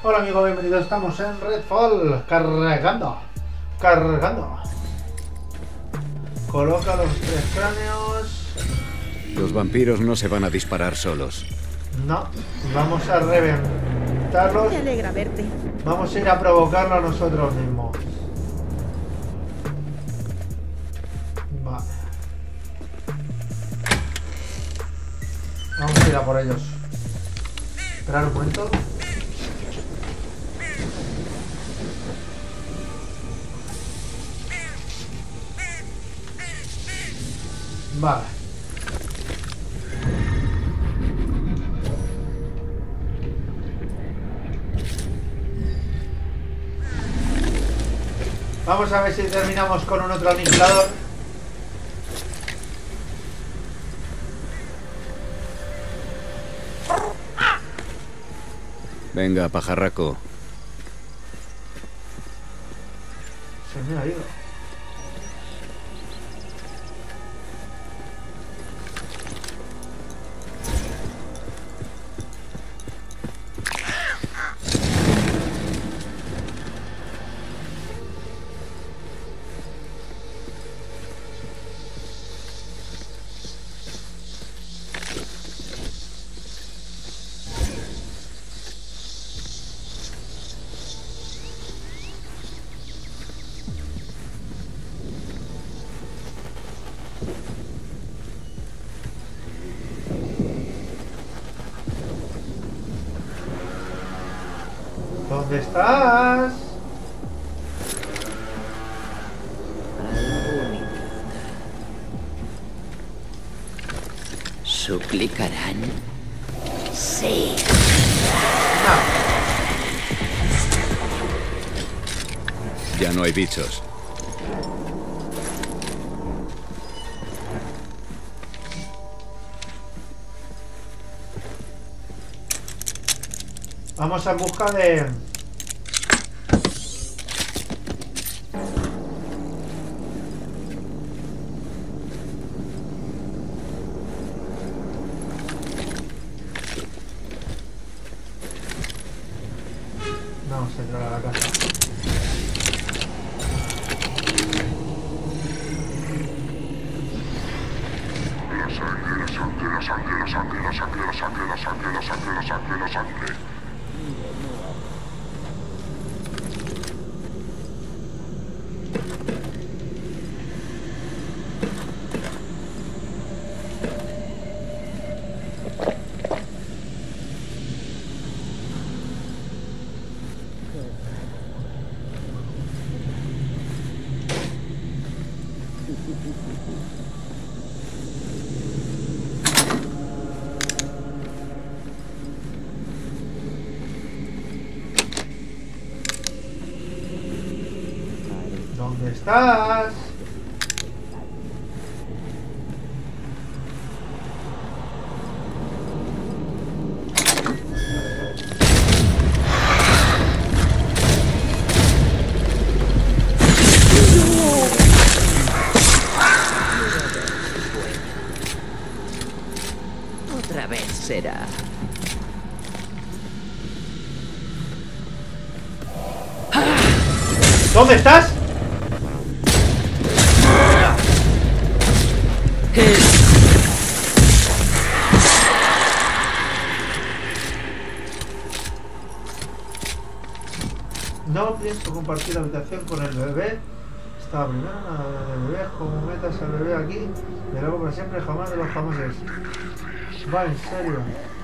Hola amigos, bienvenidos, estamos en Redfall, cargando. Coloca los 3 cráneos. Los vampiros no se van a disparar solos. No, vamos a reventarlos. Me alegra verte. Vamos a ir a provocarlo a nosotros mismos. Vale. Vamos a ir a por ellos. Esperar un momento. Vale. Vamos a ver si terminamos con un otro aniquilador. Venga, pajarraco. Se me ha ido. ¿Dónde estás? ¿Suplicarán? Sí. Ya no hay bichos. Vamos en busca de... Vamos a entrar a la casa. La sangre. ¿Dónde estás? Otra vez será. ¿Dónde estás? No pienso compartir la habitación con el bebé. Estaba primero nada de bebé. Como metas al bebé aquí, de luego para siempre, jamás de los jamases. Va, en serio.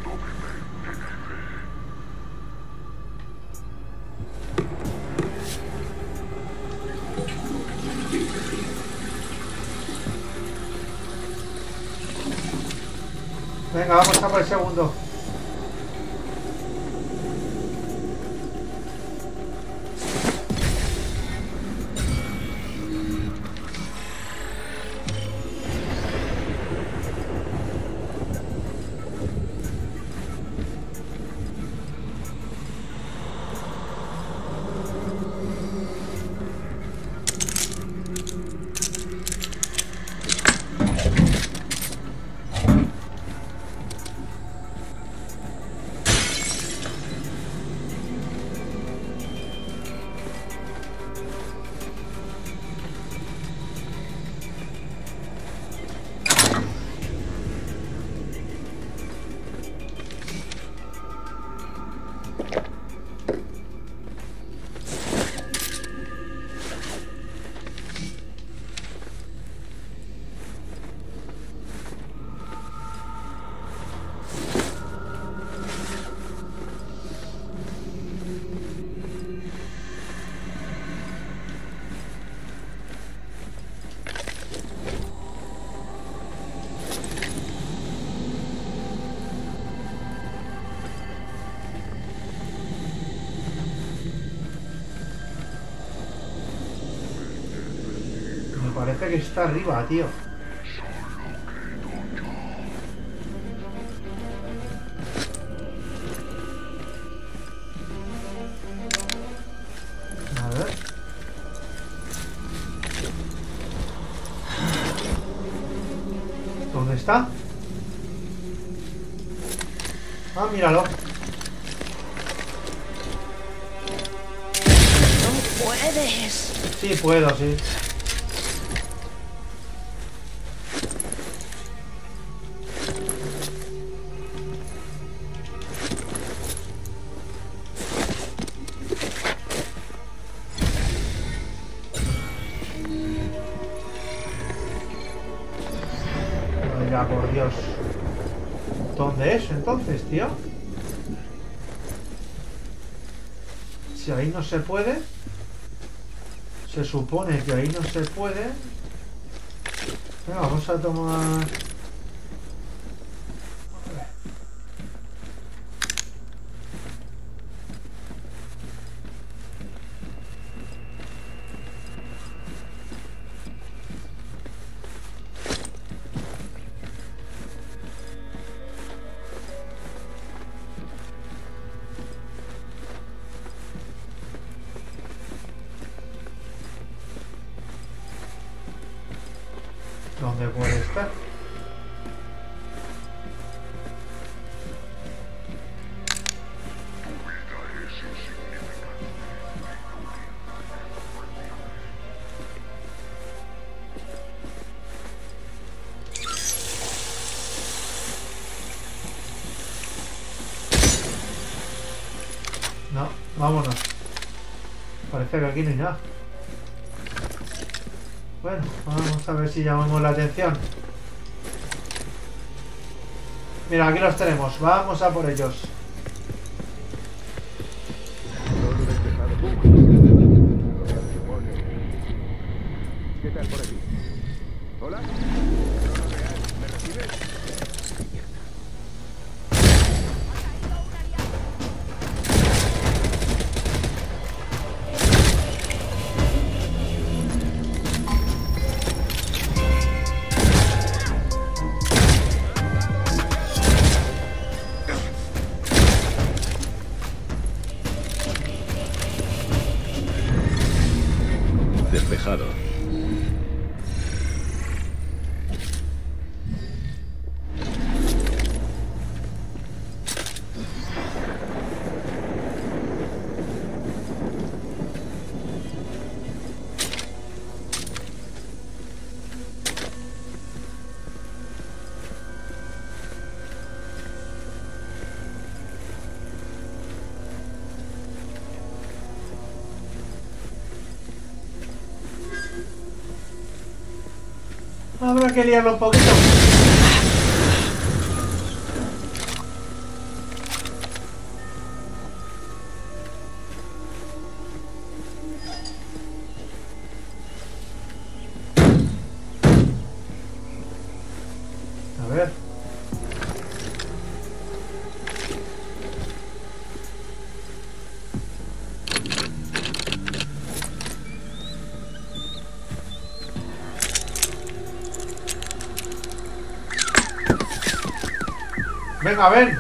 Venga, vamos a por el segundo. parece que está arriba, tío. A ver. ¿Dónde está? Ah, míralo. ¡No puedes! Sí, puedo, sí. Oiga, por Dios. ¿Dónde es entonces, tío? Si ahí no se puede. Se supone que ahí no se puede. Venga, vamos a tomar... ¿Dónde puede estar? No, vámonos. Parece que aquí no hay nada. Bueno, vamos a ver si llamamos la atención. Mira, aquí los tenemos. Vamos a por ellos. ¿Qué tal por aquí? ¿Hola? ¿Me recibes? Despejado. Habrá que liarlo un poquito. A ver. Venga, ven.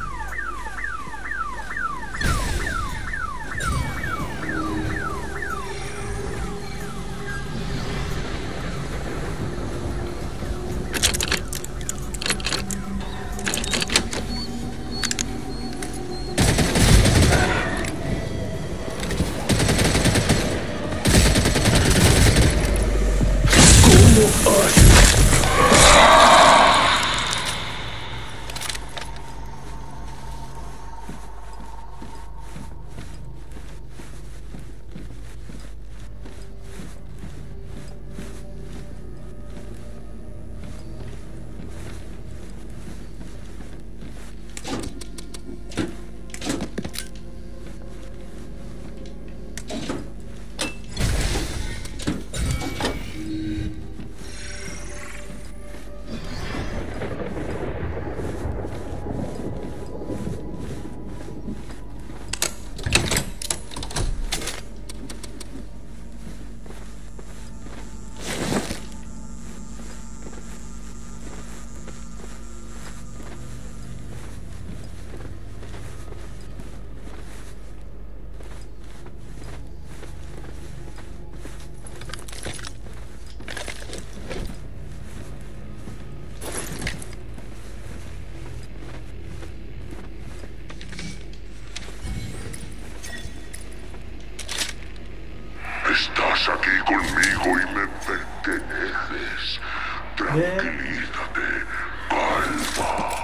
Estás aquí conmigo y me perteneces. Tranquilízate, calma.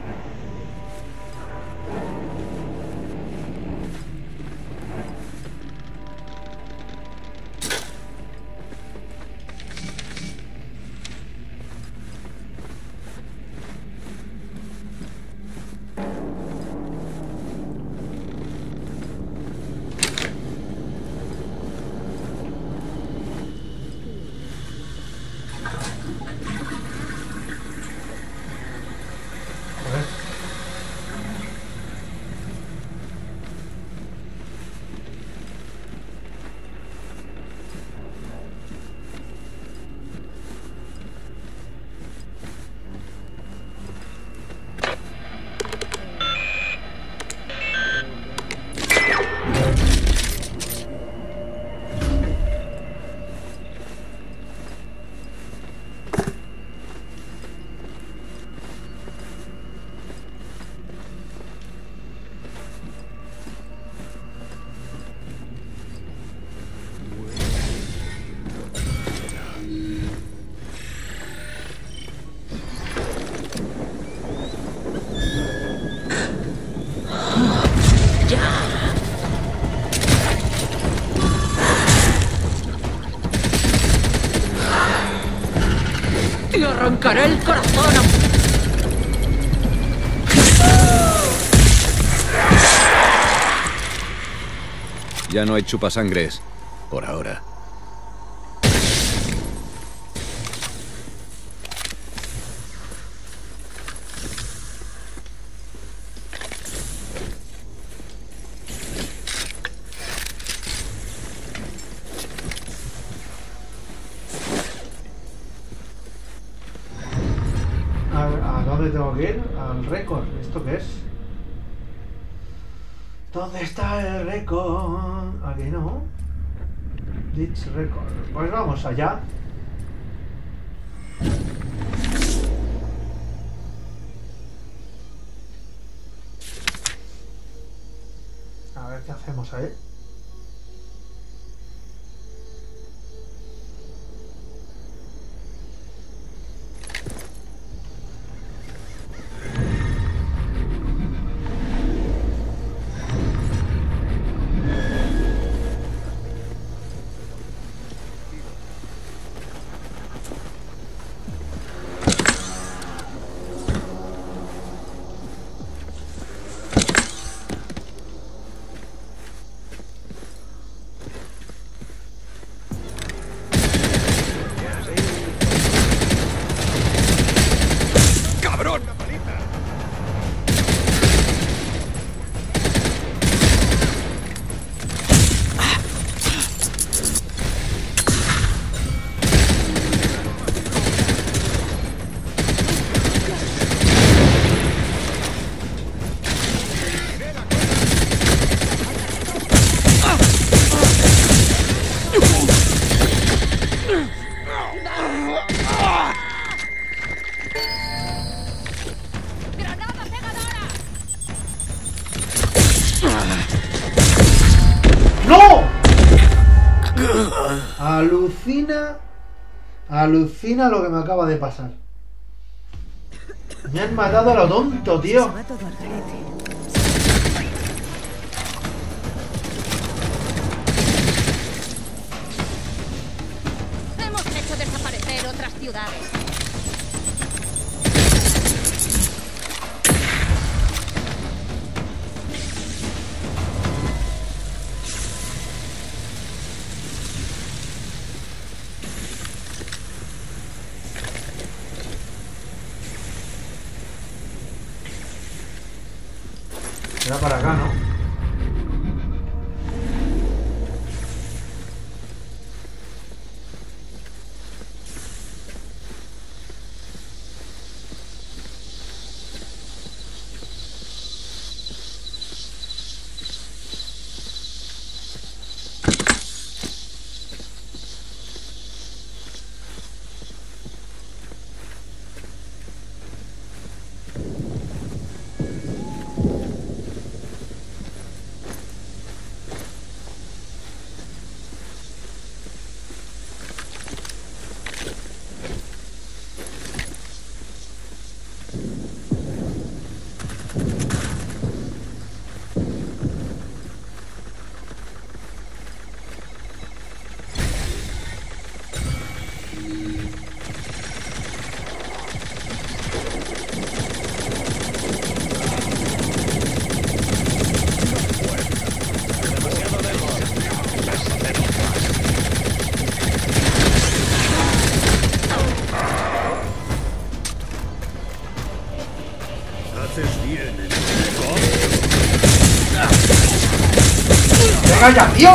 ¡Te arrancaré el corazón! Ya no hay chupasangres. Por ahora. ¿A dónde tengo que ir? Al récord. ¿Esto qué es? ¿Dónde está el récord? Aquí no. Ditch record. Pues vamos allá. A ver qué hacemos ahí. Alucina lo que me acaba de pasar. Me han matado a lo tonto, tío. Se va todo al garete. Hemos hecho desaparecer otras ciudades. Era para acá, ¿no? ¡Venga ya, tío!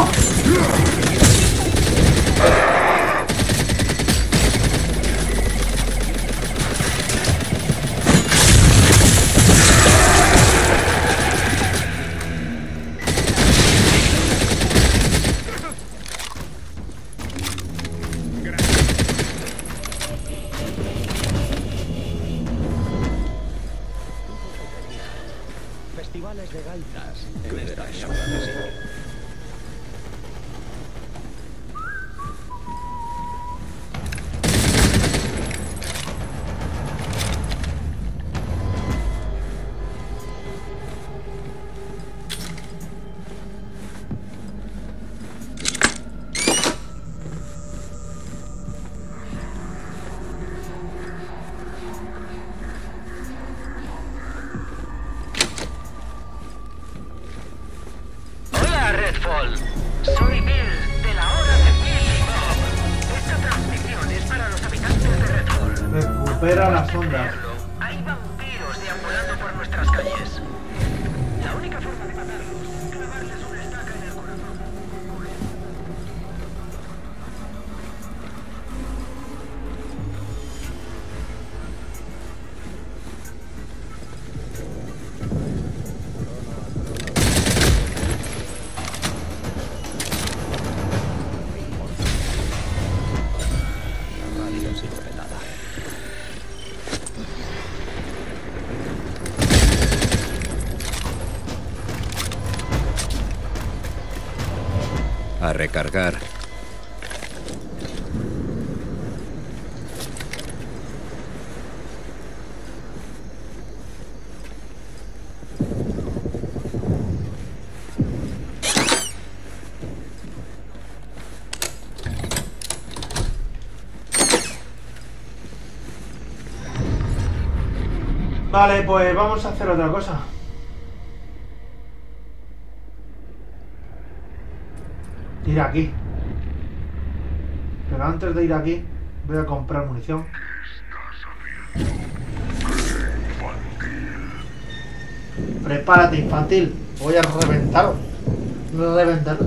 Festivales de gaitas. Soy Bill, de la hora de Bill y Bob. Esta transmisión es para los habitantes de Redfall. Recupera las ondas. Hay vampiros deambulando por nuestras calles. La única forma de matarlos es clavarles una estaca en el corazón. A recargar. Vale, pues vamos a hacer otra cosa. Ir aquí. Pero antes de ir aquí, voy a comprar munición. Prepárate, infantil. Voy a reventar. Reventar.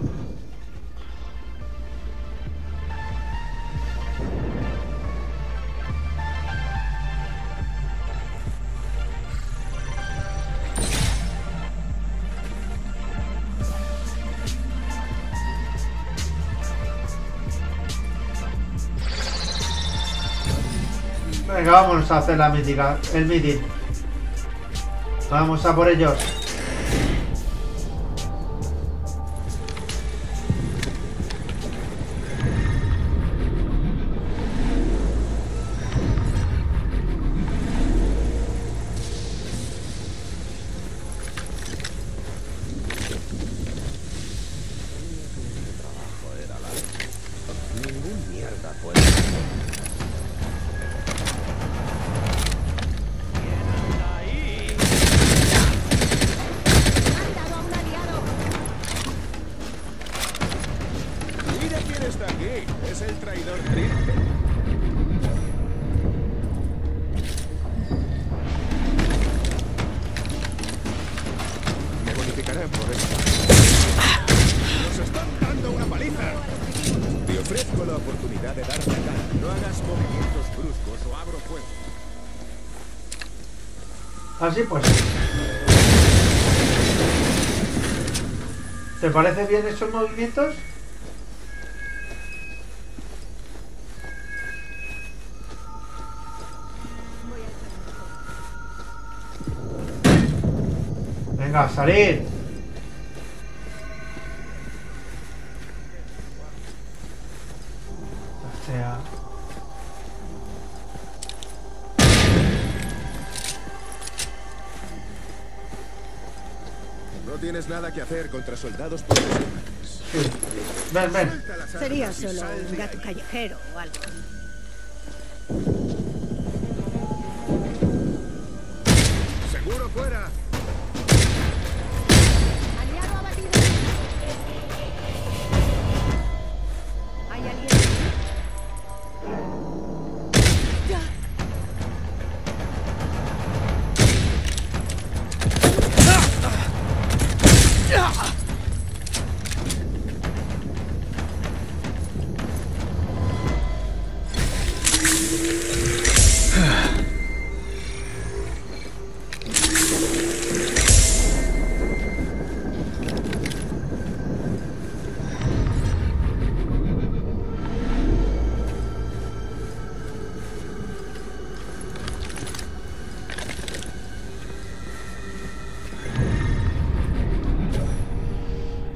Venga, vámonos a hacer la mítica, el meeting. Vamos a por ellos. Ningún mierda puede. Mira quién está aquí. Es el traidor triste. Me bonificarán por esto. ¡Nos están dando una paliza! Te ofrezco la oportunidad de darme cara. No hagas movimientos bruscos o abro fuego. Así pues. ¿Te parece bien esos movimientos? Venga, salir. O sea... No tienes nada que hacer contra soldados profesionales. Sí. Ven, ven. Suelta las armas Sería y solo sal un de gato ahí. callejero o algo. ¡Seguro fuera! Aliado abatido. ¿Hay alguien?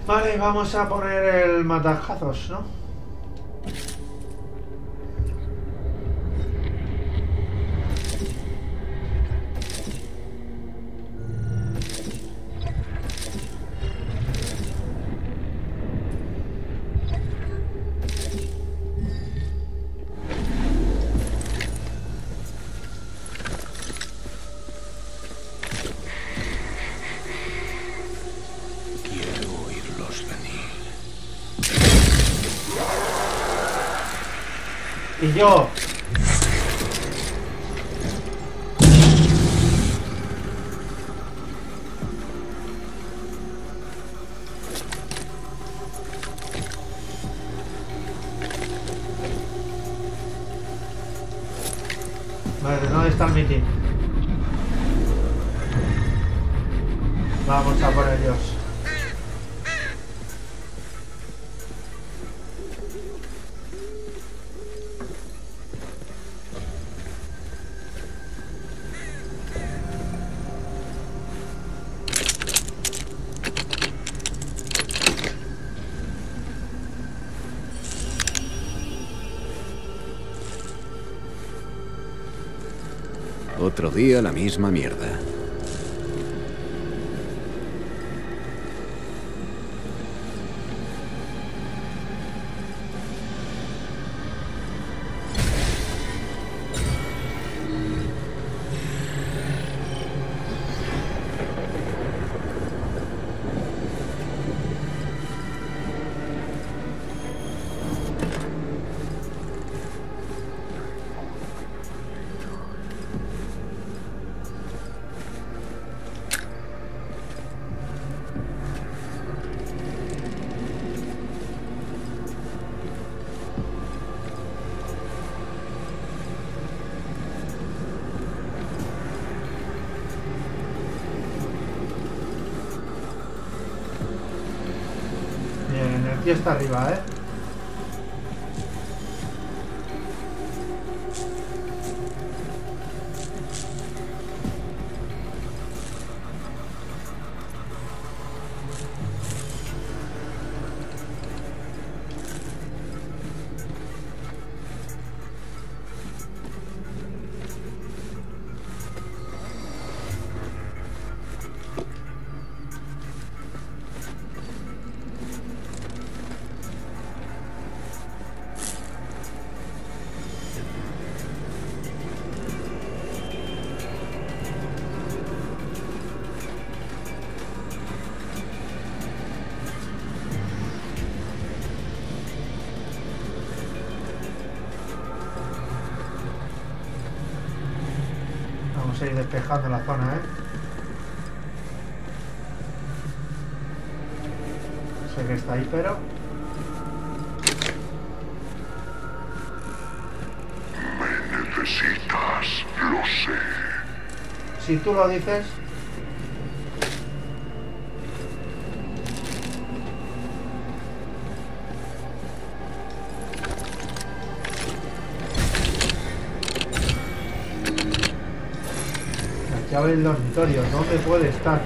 Vale, vamos a poner el matajazos, ¿no? Y yo. Vale, ¿dónde está el mitin? Vamos a por ellos. Otro día la misma mierda. Y está arriba, ¿eh? Vamos a ir despejando la zona, ¿eh? Sé que está ahí, pero... Me necesitas, lo sé. Si tú lo dices... La llave del dormitorio, ¿dónde puede estar?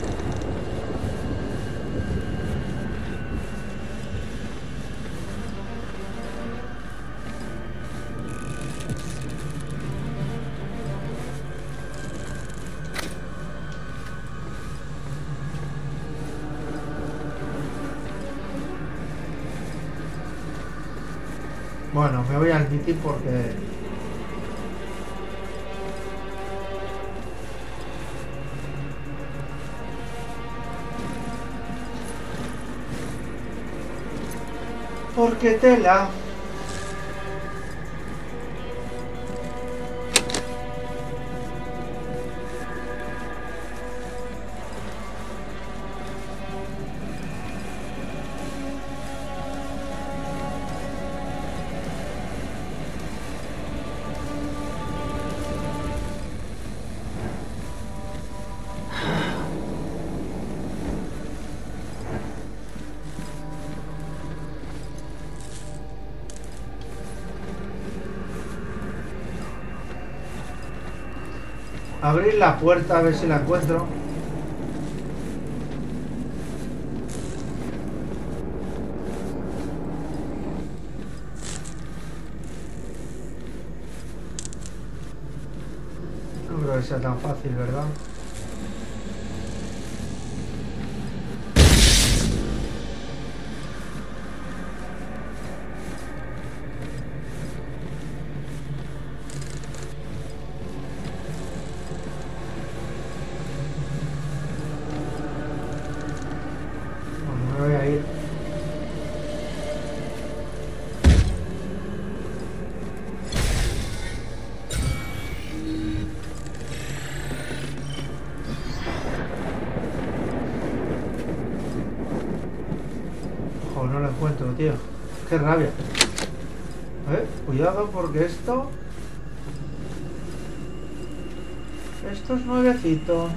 Bueno, me voy al meeting porque... Porque tela. Abrir la puerta a ver si la encuentro. creo que sea tan fácil, ¿verdad? Bueno, me voy a ir. Ojo, no lo encuentro, tío. Qué rabia. Cuidado porque esto es nuevecito.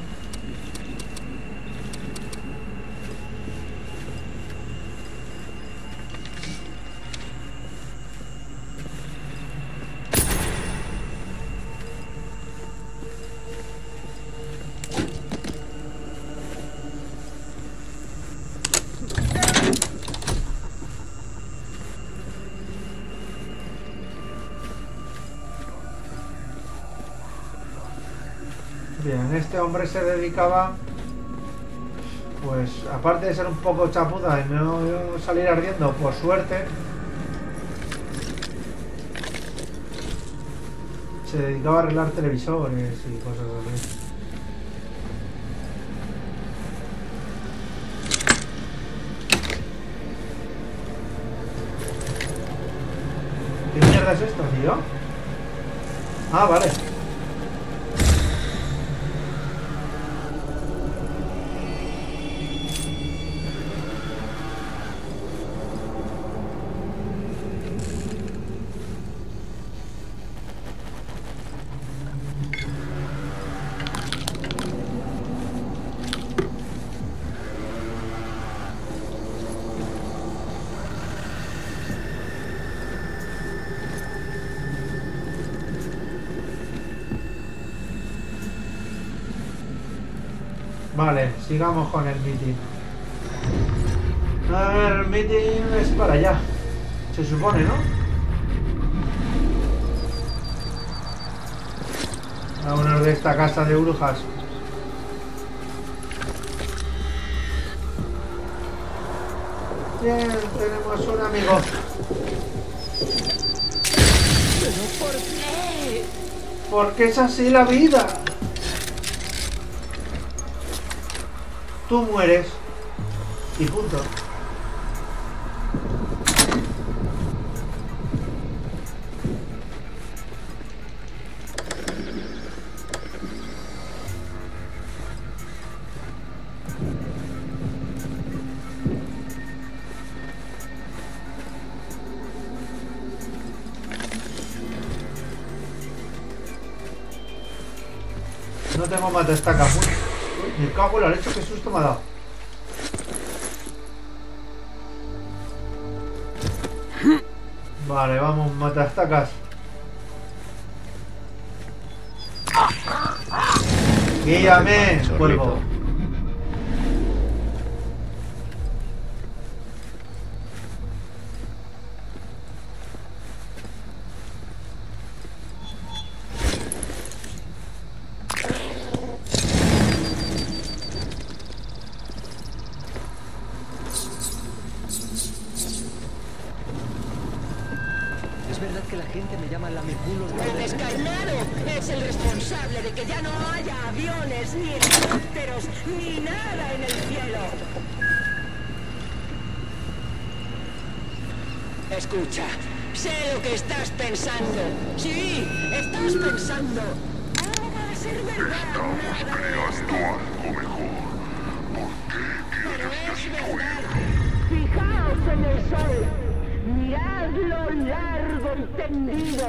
Bien, este hombre se dedicaba, pues, aparte de ser un poco chapuza y no salir ardiendo, por suerte, se dedicaba a arreglar televisores y cosas así. ¿Qué mierda es esto, tío? Ah, vale. Vale, sigamos con el meeting. A ver, el meeting es para allá. Se supone, ¿no? Vámonos de esta casa de brujas. Bien, tenemos un amigo. ¿Pero por qué? Porque es así la vida. Tú mueres. Y punto. No tengo mataestacas. Uy, me cago en la leche, qué susto me ha dado. Vale, vamos, mataestacas. Guíame, cuervo. Es verdad que la gente me llama lameculos. El descarnado es el responsable de que ya no haya aviones, ni helicópteros, ni nada en el cielo. Escucha, sé lo que estás pensando. Sí, estás pensando. No va a ser verdad. Estamos creando algo mejor. Pero es verdad. Fijaos en el sol. Miradlo largo y tendido.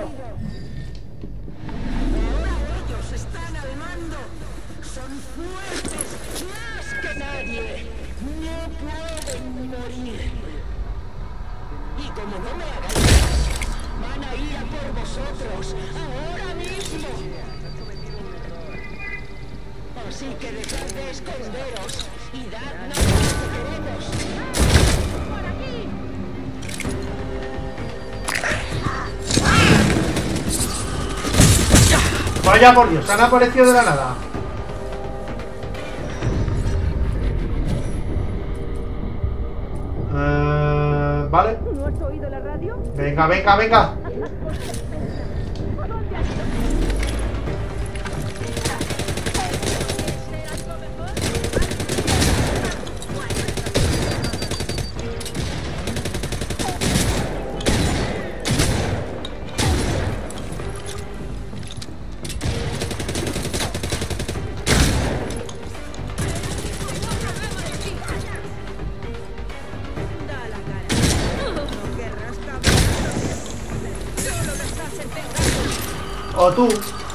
Ahora ellos están al mando. Son fuertes, más que nadie. No pueden morir. Y como no me hagan caso, van a ir a por vosotros, ahora mismo. Así que dejad de esconderos y dadnos lo que queremos. ¡Por aquí! Vaya por Dios, han aparecido de la nada. Vale. ¿No has oído la radio? Venga, venga, venga. O tú.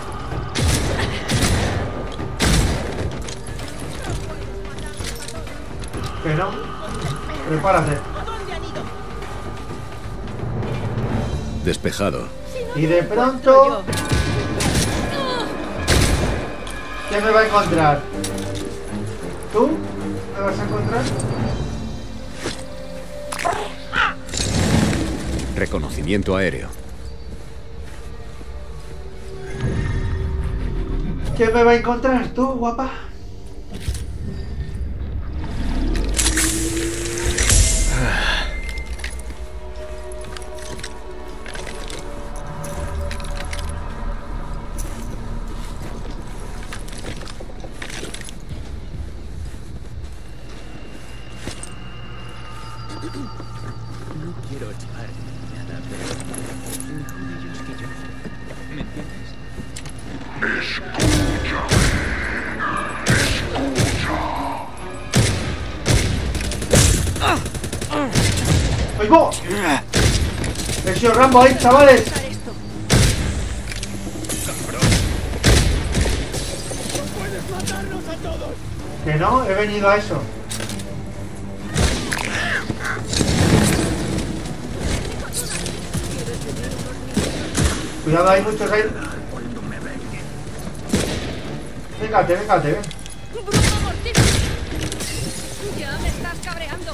Que no. Prepárate. Despejado. Y de pronto... ¿Qué me va a encontrar? ¿Tú? ¿Me vas a encontrar? Reconocimiento aéreo. ¿Qué me va a encontrar tú, guapa? No quiero echar nada, pero mejor ellos que yo. ¿Me entiendes? ¡Oigo! ¡He sido Rambo ahí, chavales! Que no, he venido a eso. Cuidado, hay muchos ahí. Véngate, véngate, ven. ¡Bruto mortífero! Ya me estás cabreando.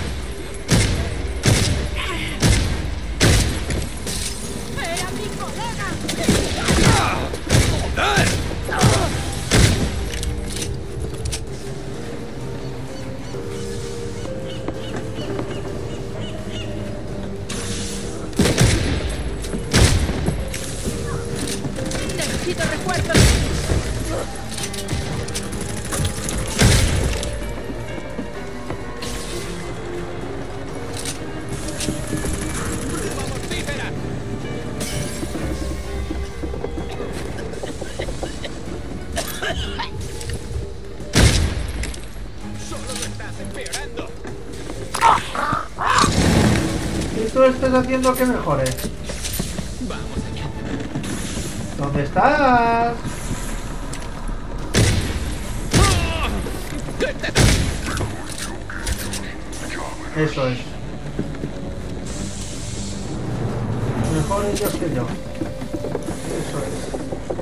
¡Era mi colega! Necesito refuerzos. Y tú estás haciendo que mejore. ¿Dónde estás? Eso es. Mejor ellos que yo. Eso es.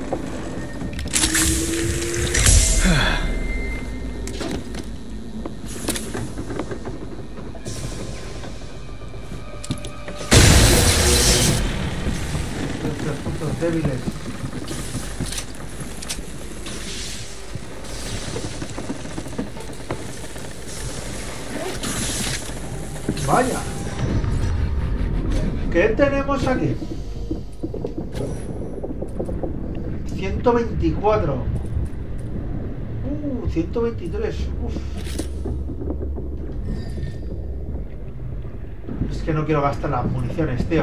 Estos puntos débiles. Vaya. ¿Qué tenemos aquí? 124. 123. Uf. Es que no quiero gastar las municiones, tío.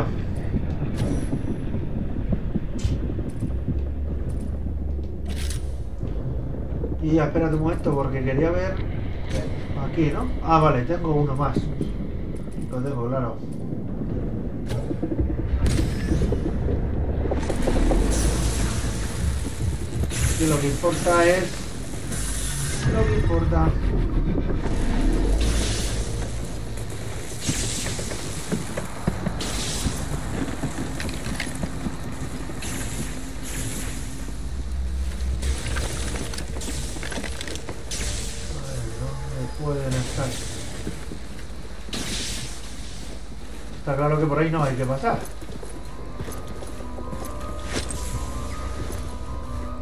Y ya, espérate un momento porque quería ver aquí, ¿no? Ah, vale, tengo uno más. Lo tengo, claro. Y lo que importa es... Lo que importa... Pueden estar. Está claro que por ahí no hay que pasar.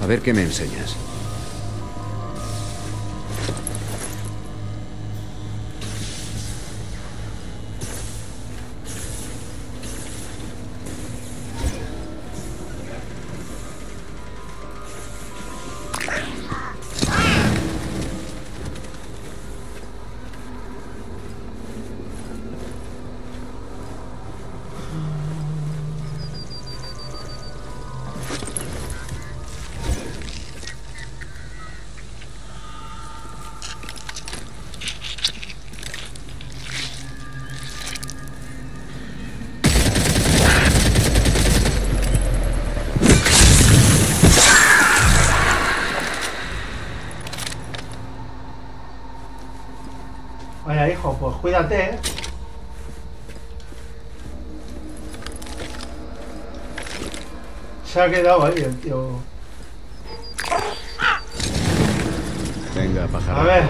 ver qué me enseñas. Vaya hijo, pues cuídate, ¿eh? Se ha quedado ahí el tío. Venga, pájaro. A ver.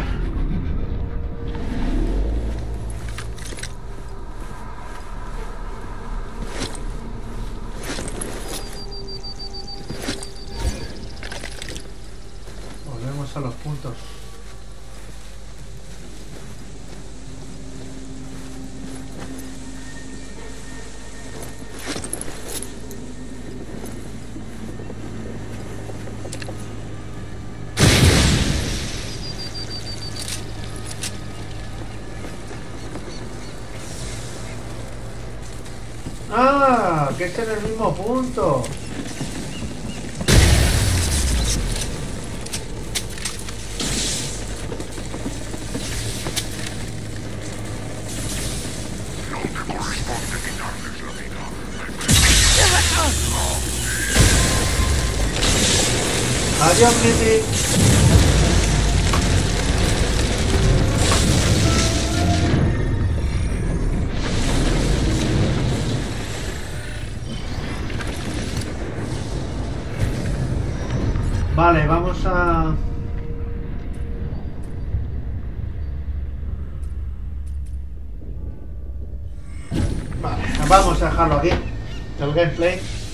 Volvemos a los puntos. ¡Ah! Que es en el mismo punto. Adiós, Mitty. Vale, vamos a... Vale, vamos a dejarlo aquí, el gameplay.